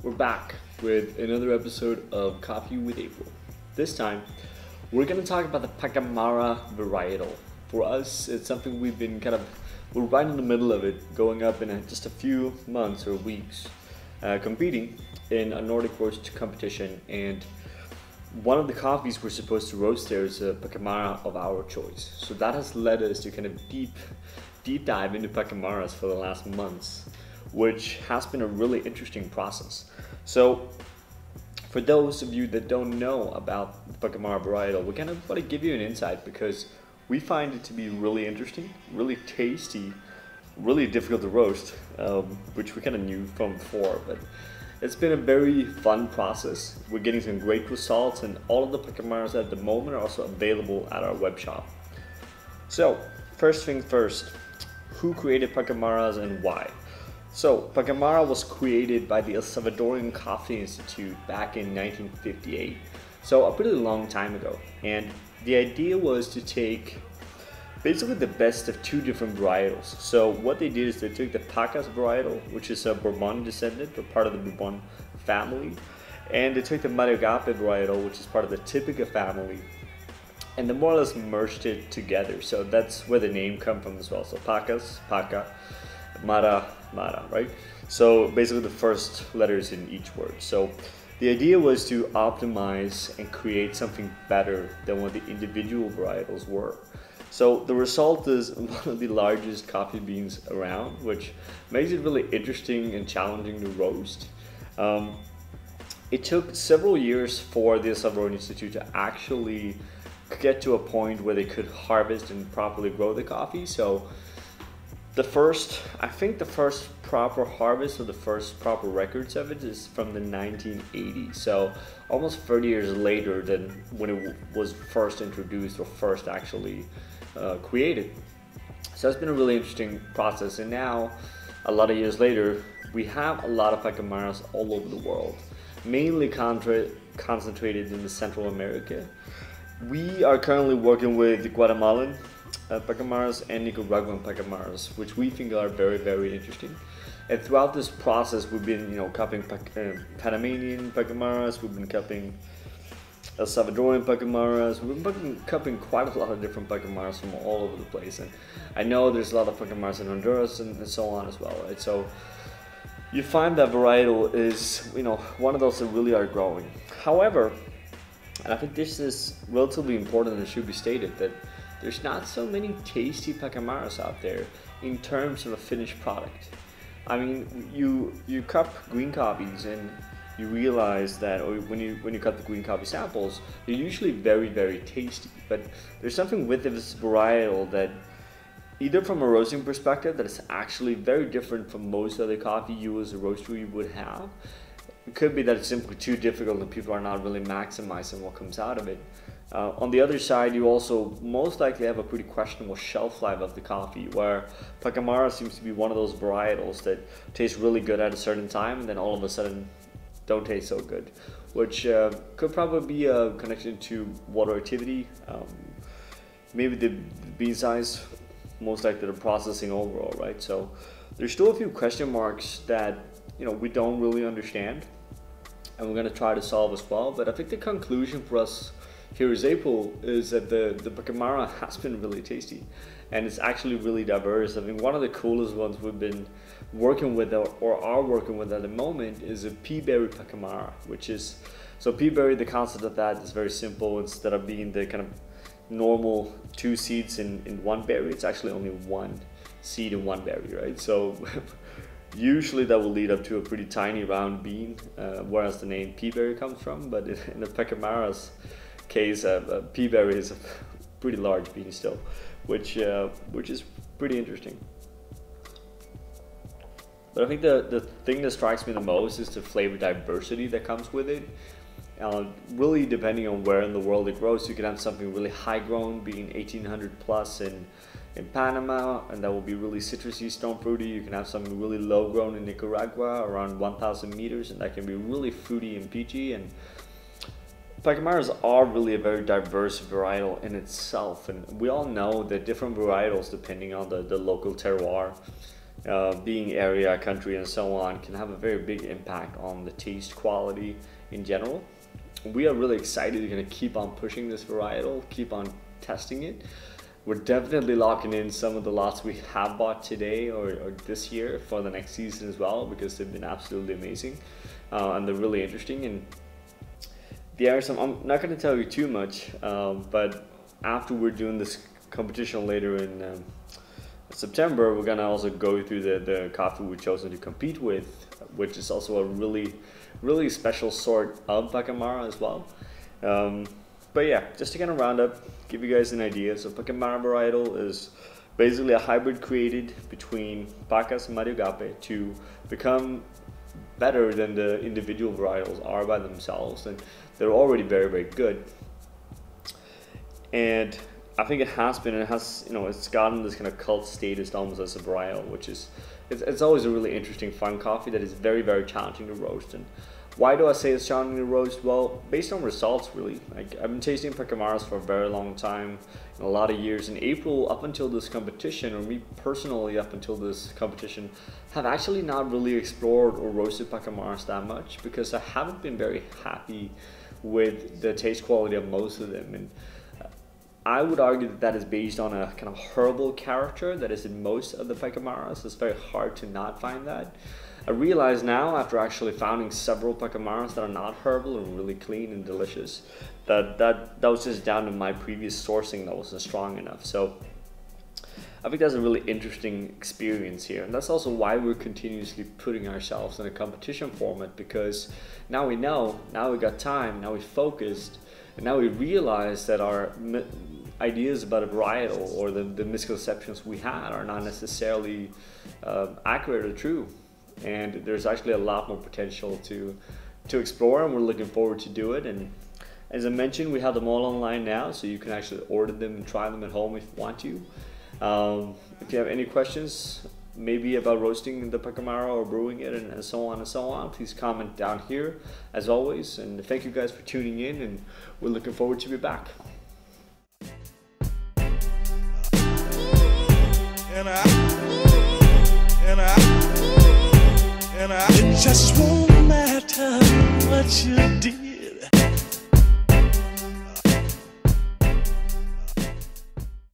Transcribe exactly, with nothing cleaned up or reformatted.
We're back with another episode of Coffee with April. This time, we're going to talk about the Pacamara varietal. For us, it's something we've been kind of, we're right in the middle of it, going up in a, just a few months or weeks, uh, competing in a Nordic roast competition. And one of the coffees we're supposed to roast there is a Pacamara of our choice. So that has led us to kind of deep, deep dive into Pacamaras for the last months, which has been a really interesting process. So for those of you that don't know about the Pacamara varietal, we kind of want to give you an insight because we find it to be really interesting, really tasty, really difficult to roast, um, which we kind of knew from before, but it's been a very fun process. We're getting some great results, and all of the Pacamaras at the moment are also available at our web shop. So first thing first, who created Pacamaras and why? So, Pacamara was created by the El Salvadorian Coffee Institute back in nineteen fifty-eight, so a pretty long time ago. And the idea was to take basically the best of two different varietals. So what they did is they took the Pacas varietal, which is a Bourbon descendant, or part of the Bourbon family, and they took the Mario Agape varietal, which is part of the Typica family, and they more or less merged it together. So that's where the name comes from as well. So Pacas, Paca, Mara, Mara, right? So basically the first letters in each word. So the idea was to optimize and create something better than what the individual varietals were. So the result is one of the largest coffee beans around, which makes it really interesting and challenging to roast. Um, it took several years for the El Salvador Institute to actually get to a point where they could harvest and properly grow the coffee. So The first, I think the first proper harvest or the first proper records of it is from the nineteen eighties. So almost thirty years later than when it was first introduced or first actually uh, created. So it's been a really interesting process. And now, a lot of years later, we have a lot of Pacamaras all over the world, mainly contra concentrated in the Central America. We are currently working with the Guatemalan Uh, Pacamaras and Nicaraguan Pacamaras, which we think are very, very interesting. And throughout this process, we've been, you know, cupping Pac uh, Panamanian Pacamaras, we've been cupping El Salvadorian Pacamaras, we've been cupping quite a lot of different Pacamaras from all over the place. And I know there's a lot of Pacamaras in Honduras and, and so on as well, right? So you find that varietal is, you know, one of those that really are growing. However, and I think this is relatively important and should be stated, that there's not so many tasty Pacamaras out there in terms of a finished product. I mean, you you cup green coffees and you realize that, or when you when you cut the green coffee samples, they're usually very, very tasty. But there's something with this varietal that, either from a roasting perspective, that is actually very different from most other coffee you as a roastery would have. It could be that it's simply too difficult and people are not really maximizing what comes out of it. Uh, on the other side, you also most likely have a pretty questionable shelf life of the coffee, where Pacamara seems to be one of those varietals that taste really good at a certain time and then all of a sudden don't taste so good, which uh, could probably be a connection to water activity, um, maybe the bean size, most likely the processing overall, right? So there's still a few question marks that, you know, we don't really understand, and we're going to try to solve as well. But I think the conclusion for us here is April is that the, the Pacamara has been really tasty, and it's actually really diverse. I mean, one of the coolest ones we've been working with or, or are working with at the moment is a pea berry Pacamara, which is, so pea berry, the concept of that is very simple. Instead of being the kind of normal two seeds in, in one berry, it's actually only one seed in one berry, right? So usually that will lead up to a pretty tiny round bean, uh, whereas the name pea berry comes from. But in, in the Pacamara's case, uh, uh, pea berry is a pretty large bean still, which uh, which is pretty interesting. But I think the, the thing that strikes me the most is the flavor diversity that comes with it. Uh, really, depending on where in the world it grows, you can have something really high grown, being eighteen hundred plus in, in Panama, and that will be really citrusy, stone fruity. You can have something really low grown in Nicaragua, around one thousand meters, and that can be really fruity and peachy. And Pacamaras are really a very diverse varietal in itself, and we all know that different varietals, depending on the, the local terroir, uh, being area, country, and so on, can have a very big impact on the taste quality in general. We are really excited. We're going to keep on pushing this varietal, keep on testing it. We're definitely locking in some of the lots we have bought today or, or this year for the next season as well, because they've been absolutely amazing uh, and they're really interesting. And there are some, I'm not going to tell you too much, um, but after we're doing this competition later in um, September, we're going to also go through the, the coffee we've chosen to compete with, which is also a really, really special sort of Pacamara as well. Um, But yeah, just to kind of round up, give you guys an idea. So Pacamara varietal is basically a hybrid created between Pacas and Mariugape to become better than the individual varietals are by themselves, and they're already very, very good. And I think it has been, it has, you know, it's gotten this kind of cult status almost as a varietal, which is, it's, it's always a really interesting, fun coffee that is very, very challenging to roast. And why do I say it's challenging to roast? Well, based on results, really. Like, I've been tasting Pacamaras for a very long time, in a lot of years. In April, up until this competition, or me personally up until this competition, have actually not really explored or roasted Pacamaras that much, because I haven't been very happy with the taste quality of most of them. And I would argue that that is based on a kind of herbal character that is in most of the Pacamaras. It's very hard to not find that. I realize now, after actually finding several Pacamaras that are not herbal and really clean and delicious, that that, that was just down to my previous sourcing that wasn't strong enough. So I think that's a really interesting experience here. And that's also why we're continuously putting ourselves in a competition format, because now we know, now we got time, now we focused, and now we realize that our ideas about a varietal or the, the misconceptions we had are not necessarily uh, accurate or true. And there's actually a lot more potential to to explore, and we're looking forward to do it. And as I mentioned, we have them all online now, so you can actually order them and try them at home if you want to. Um, if you have any questions, maybe about roasting the Pacamara or brewing it and, and so on and so on, please comment down here as always. And thank you guys for tuning in, and we're looking forward to be back. And I, and I, and I, it just won't matter what you did.